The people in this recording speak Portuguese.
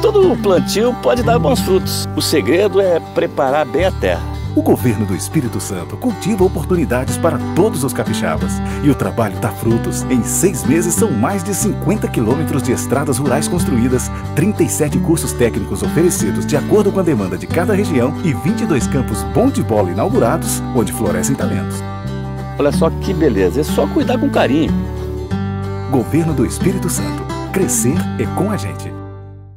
todo plantio pode dar bons frutos. O segredo é preparar bem a terra. O governo do Espírito Santo cultiva oportunidades para todos os capixabas. E o trabalho dá frutos. Em 6 meses são mais de 50 quilômetros de estradas rurais construídas, 37 cursos técnicos oferecidos de acordo com a demanda de cada região e 22 campos bom de bola inaugurados, onde florescem talentos. Olha só que beleza, é só cuidar com carinho. Governo do Espírito Santo. Crescer é com a gente.